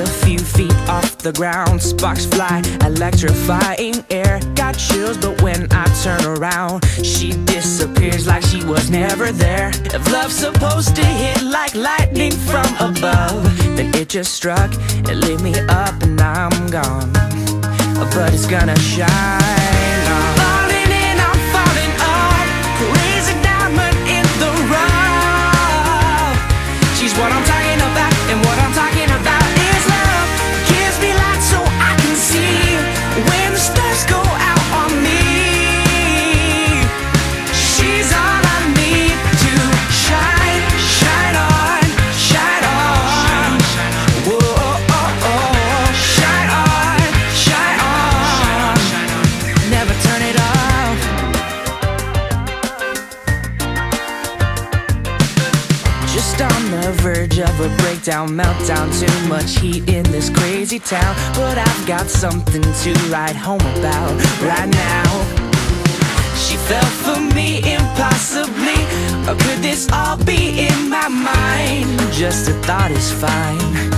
a few feet off the ground, sparks fly, electrifying air. Got chills, but when I turn around, she disappears like she was never there. If love's supposed to hit like lightning from above, then it just struck and lit me up and I'm gone. But it's gonna shine on. Falling in, I'm falling off, crazy diamond in the rough. She's what I'm talking about, and what I'm talking about is love. Gives me light so I can see when the stars go out on me. She's all I need to shine, shine on, shine on. Whoa, oh, oh, oh. Shine on, shine on. Never turn it off. Just on the verge of a breakdown, meltdown. Too much heat in this crazy town, but I've got something to write home about right now. She fell for me impossibly, or could this all be in my mind? Just a thought is fine.